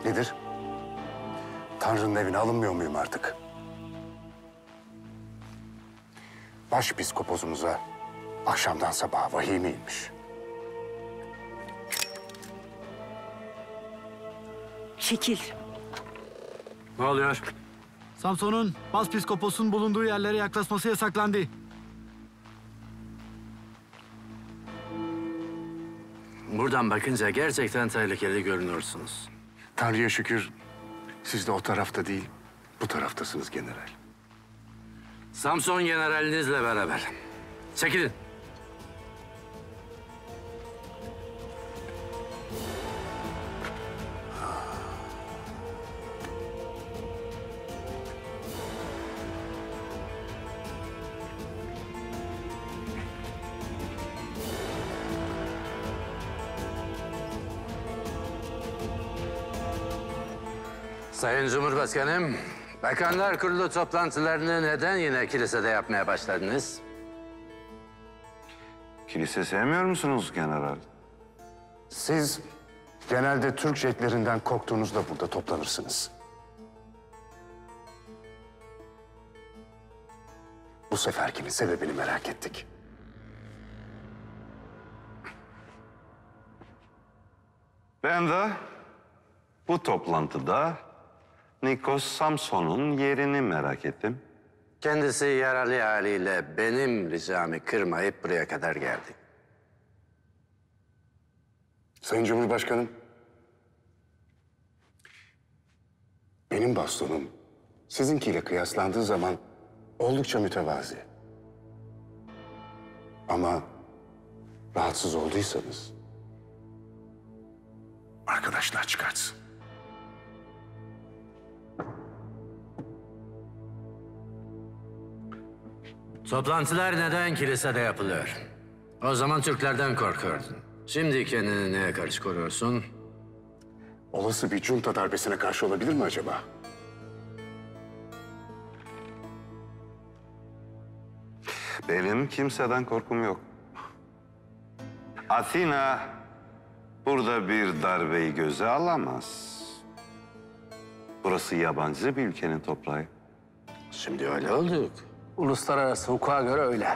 Nedir? Tanrı'nın evine alınmıyor muyum artık? Başpiskoposumuza akşamdan sabaha vahiy mi inmiş? Çekil. Ne oluyor? Samson'un Başpiskopos'un bulunduğu yerlere yaklaşması yasaklandı. Buradan bakınca gerçekten tehlikeli görünüyorsunuz. Tanrı'ya şükür siz de o tarafta değil, bu taraftasınız general. Samson generalinizle beraber. Çekilin. Sayın Cumhurbaşkanım, Bakanlar Kurulu toplantılarını neden yine kilisede yapmaya başladınız? Kilise sevmiyor musunuz general? Siz genelde Türk jetlerinden korktuğunuzda burada toplanırsınız. Bu seferkinin sebebini merak ettik. Ben de bu toplantıda Nikos Samson'un yerini merak ettim. Kendisi yaralı haliyle benim ricamı kırmayıp buraya kadar geldi. Sayın Cumhurbaşkanım, benim bastonum sizinkiyle kıyaslandığı zaman oldukça mütevazi. Ama rahatsız olduysanız arkadaşlar çıkartsın. Toplantılar neden kilisede yapılıyor? O zaman Türklerden korkuyordun. Şimdi kendini neye karşı koruyorsun? Olası bir junta darbesine karşı olabilir mi acaba? Benim kimseden korkum yok. Athena burada bir darbeyi göze alamaz. Burası yabancı bir ülkenin toprağı. Şimdi öyle olduk. Uluslararası hukuka göre öyle.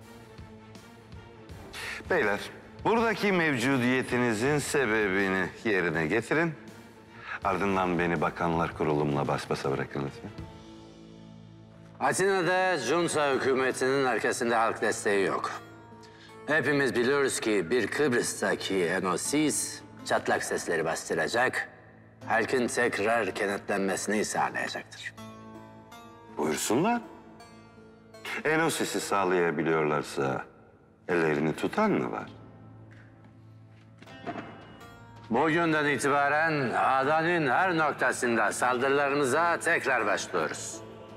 Beyler, buradaki mevcudiyetinizin sebebini yerine getirin. Ardından beni Bakanlar Kurulu'mla baş başa bırakın lütfen. Atina'da junta hükümetinin arkasında halk desteği yok. Hepimiz biliyoruz ki bir Kıbrıs'taki Enosis çatlak sesleri bastıracak, halkın tekrar kenetlenmesini sağlayacaktır. Buyursunlar. Enosis'i sağlayabiliyorlarsa ellerini tutan mı var? Bugünden itibaren adanın her noktasında saldırılarımıza tekrar başlıyoruz.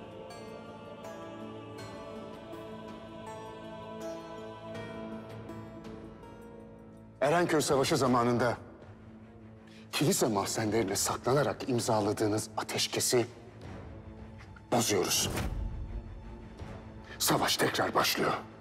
Erenköy Savaşı zamanında kilise mahzenlerine saklanarak imzaladığınız ateşkesi bozuyoruz. Savaş tekrar başlıyor.